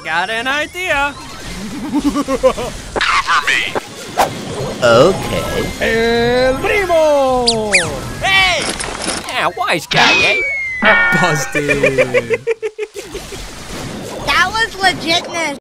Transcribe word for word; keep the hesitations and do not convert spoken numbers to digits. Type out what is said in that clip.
got an idea. Cover me. Okay. El Primo! Hey! Yeah, wise guy, eh? Busted. That was legitness.